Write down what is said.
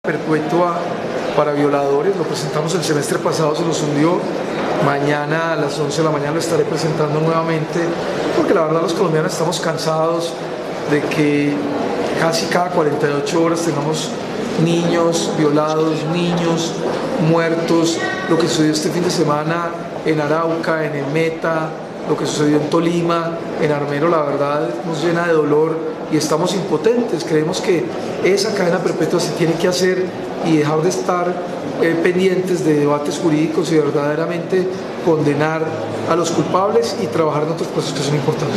Perpetua para violadores, lo presentamos el semestre pasado, se nos hundió. Mañana a las 11 de la mañana lo estaré presentando nuevamente, porque la verdad los colombianos estamos cansados de que casi cada 48 horas tengamos niños violados, niños muertos, lo que sucedió este fin de semana en Arauca, en el Meta, lo que sucedió en Tolima, en Armero, la verdad nos llena de dolor y estamos impotentes. Creemos que esa cadena perpetua se tiene que hacer y dejar de estar pendientes de debates jurídicos y verdaderamente condenar a los culpables y trabajar en otros procesos que son importantes.